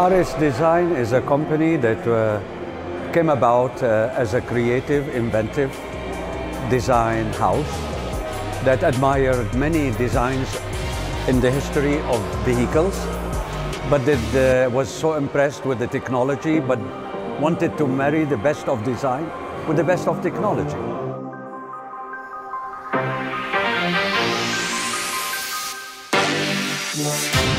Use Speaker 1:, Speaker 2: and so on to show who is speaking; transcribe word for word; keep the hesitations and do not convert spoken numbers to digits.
Speaker 1: Ares Design is a company that uh, came about uh, as a creative, inventive design house that admired many designs in the history of vehicles, but that uh, was so impressed with the technology, but wanted to marry the best of design with the best of technology.
Speaker 2: Yeah.